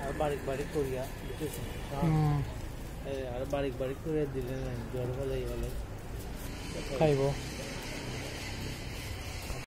বারিক বারিক করিয়া বুঝেছেন আর বারিক বারিক করিয়া দিলে জ্বর হলে খাইব